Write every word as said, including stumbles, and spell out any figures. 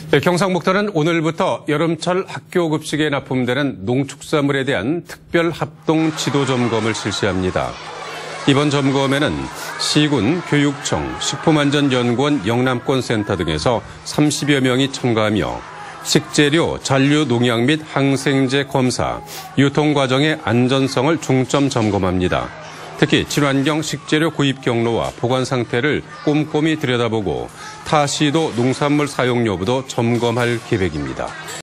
경상북도는 오늘부터 여름철 학교 급식에 납품되는 농축산물에 대한 특별 합동 지도 점검을 실시합니다. 이번 점검에는 시군, 교육청, 식품안전연구원 영남권센터 등에서 삼십여 명이 참가하며 식재료, 잔류 농약 및 항생제 검사, 유통 과정의 안전성을 중점 점검합니다. 특히 친환경 식재료 구입 경로와 보관 상태를 꼼꼼히 들여다보고 타시도 농산물 사용 여부도 점검할 계획입니다.